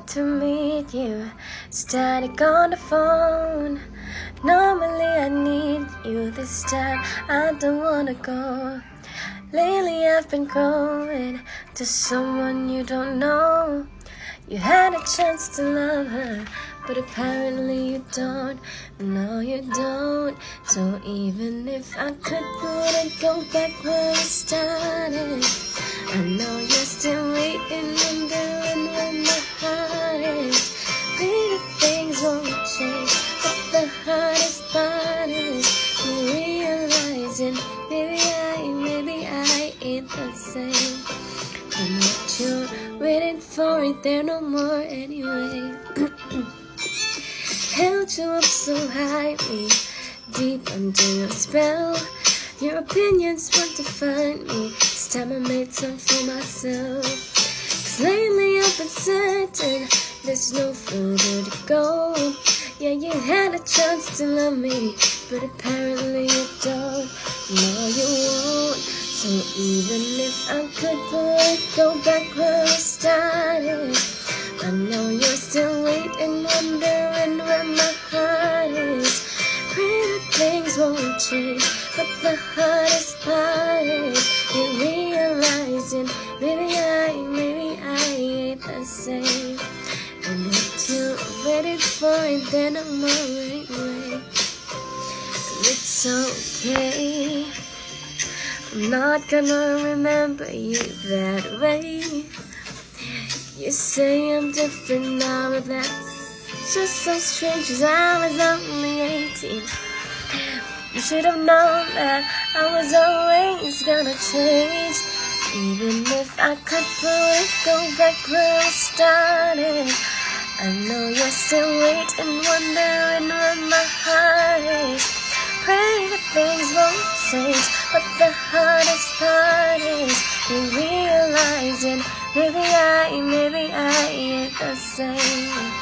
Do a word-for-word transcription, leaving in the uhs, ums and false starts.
have to meet you, static on the phone. Normally I need you, this time I don't wanna go. Lately I've been growing to someone you don't know. You had a chance to love her, but apparently you don't. No, you don't. So even if I could, wouldn't go back where we started. I know you're still waiting, wondering where my heart is. Pretty things won't change, but the hardest part is you realizing maybe I, maybe I ain't the same. And what you're waiting for ain't there no more anyway. Held you up so high, me deep under your spell. Your opinions won't define me. This time I made some for myself. Cause lately I've been certain there's no further to go. Yeah, you had a chance to love me, but apparently you don't. No, you won't. So even if I could, but go back where we started. I know you're still waiting, wondering where my heart is. Pretty things won't change, but the hardest part is you realizing maybe I, maybe I ain't the same. And what you're ready for ain't there no more anyway. And it's okay, I'm not gonna remember you that way. You say I'm different now, but that's just so strange, 'cause I was only eighteen. You should have known that I was always gonna change. Even if I could go back where I started. I know you're still waiting, wondering where my heart is. Pray that things won't change, but the hardest part is you realizing maybe I, maybe I ain't the same.